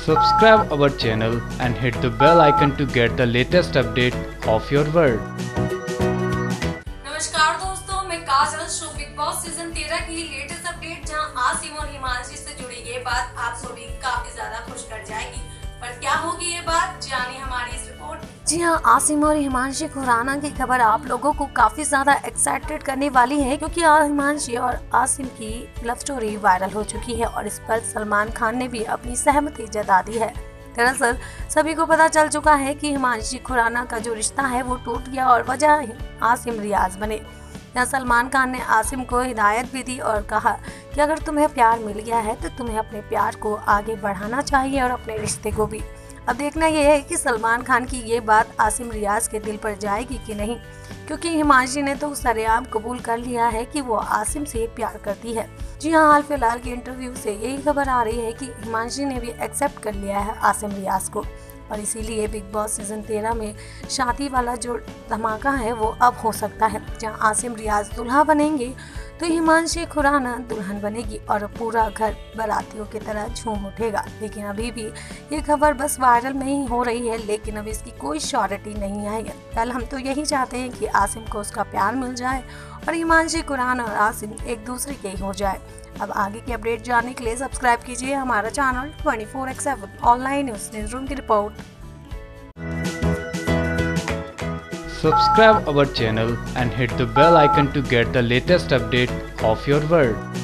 Subscribe our channel and hit the bell icon to get the latest update of your world. नमस्कार दोस्तों, मैं Kajal show Bigg Boss season 13 की latest update जहां आसिम और हिमांशी से जुड़ी ये बात आप सभी काफी ज्यादा खुश कर जाएगी। पर क्या होगी ये बात, जानिए हमारी इस रिपोर्ट। जी हाँ, आसिम और हिमांशी खुराना की खबर आप लोगों को काफी ज्यादा एक्साइटेड करने वाली है, क्योंकि हिमांशी और आसिम की लव स्टोरी वायरल हो चुकी है और इस पर सलमान खान ने भी अपनी सहमति जता दी है। दरअसल सभी को पता चल चुका है कि हिमांशी खुराना का जो रिश्ता है वो टूट गया और वजह आसिम रियाज बने। यहाँ सलमान खान ने आसिम को हिदायत भी दी और कहा कि अगर तुम्हें प्यार मिल गया है तो तुम्हें अपने प्यार को आगे बढ़ाना चाहिए और अपने रिश्ते को भी। अब देखना यह है कि सलमान खान की ये बात आसिम रियाज के दिल पर जाएगी कि नहीं, क्योंकि हिमांशी ने तो सरेआम कबूल कर लिया है कि वो आसिम से प्यार करती है। जी हाँ, हाल फिलहाल के इंटरव्यू से यही खबर आ रही है कि हिमांशी ने भी एक्सेप्ट कर लिया है आसिम रियाज को और इसीलिए बिग बॉस सीजन 13 में शादी वाला जो धमाका है वो अब हो सकता है। जहां आसिम रियाज दूल्हा बनेंगे तो हिमांशी खुराना दुल्हन बनेगी और पूरा घर बारातियों की तरह झूम उठेगा। लेकिन अभी भी ये खबर बस वायरल में ही हो रही है, लेकिन अब इसकी कोई श्योरिटी नहीं आई है। कल हम तो यही चाहते हैं कि आसिम को उसका प्यार मिल जाए और हिमांशी खुराना और आसिम एक दूसरे के ही हो जाए। अब आगे की अपडेट जानने के लिए सब्सक्राइब कीजिए हमारा चैनल 24/7 ऑनलाइन न्यूज रूम की रिपोर्ट। Subscribe our channel and hit the bell icon to get the latest update of your world.